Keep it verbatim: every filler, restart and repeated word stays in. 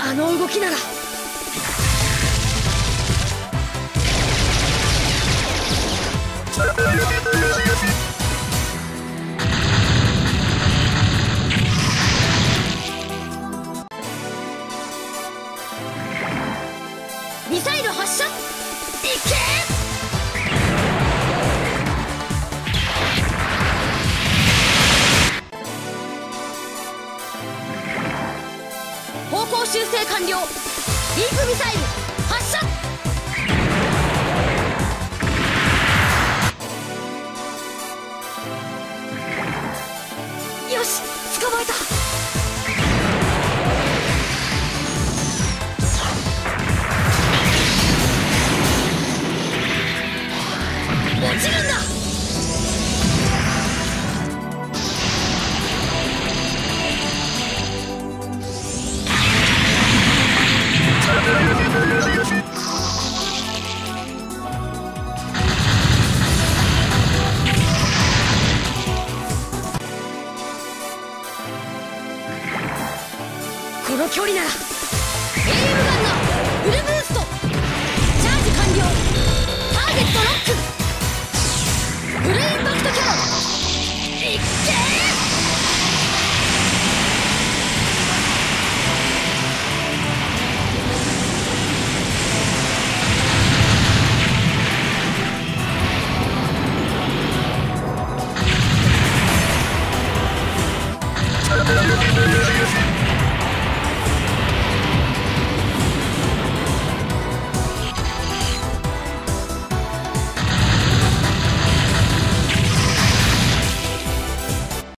あの動きなら。ミサイル発射。いけー。方向修正完了。リープミサイル発射。よし、捕まえた。落ちるんだ。この距離なら エーエム ガンがフルブースト。チャージ完了。ターゲットロック。フルインパクトキャノン。いっけー。